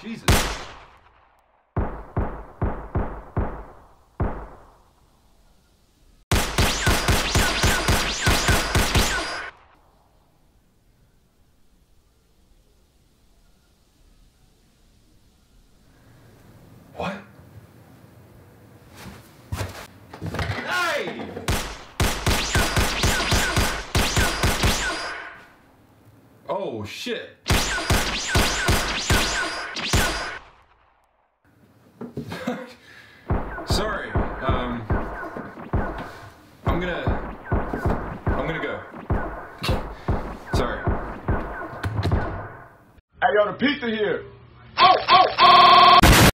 Jesus. What? Hey! Oh, shit. Sorry. I'm gonna go. Sorry. Hey, yo, the pizza here.